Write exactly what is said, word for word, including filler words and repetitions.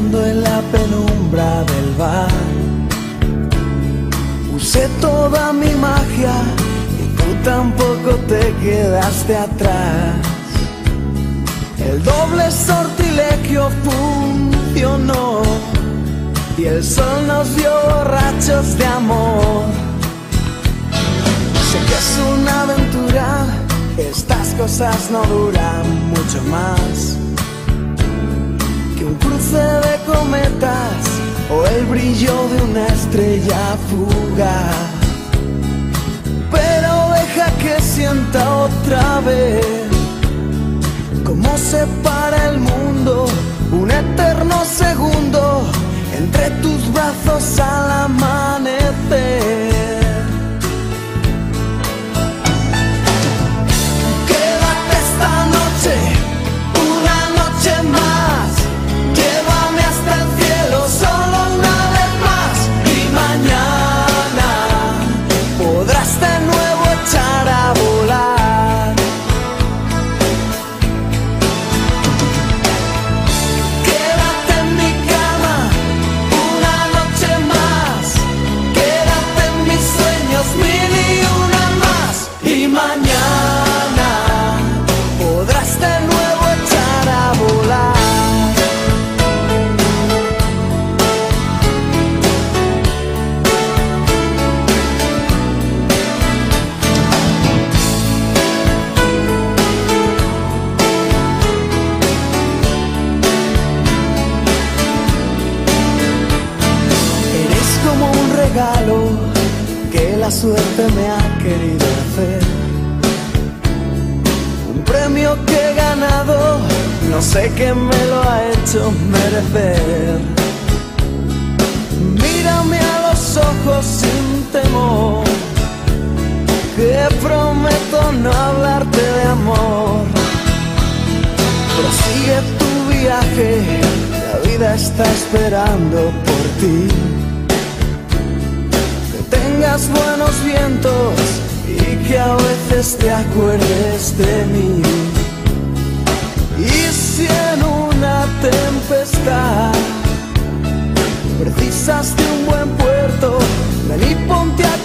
bailando en la penumbra del bar. Usé toda mi magia y tú tampoco te quedaste atrás. El doble sortilegio funcionó y el sol nos dio borrachos de amor. Sé que es una aventura, estas cosas no duran mucho más que un cruce de cometas o el brillo de una estrella fugaz. Pero deja que sienta otra vez cómo se para el mundo, un eterno segundo entre tus brazos al amanecer. Quédate esta noche, una noche más, llévame hasta el cielo solo una vez más, y mañana podrás de nuevo echar a volar. Que la suerte me ha querido hacer, un premio que he ganado, no sé qué me lo ha hecho merecer. Mírame a los ojos sin temor, que prometo no hablarte de amor. Prosigue tu viaje, la vida está esperando por ti. Tengas buenos vientos y que a veces te acuerdes de mí. Y si en una tempestad precisas de un buen puerto, ven y ponte a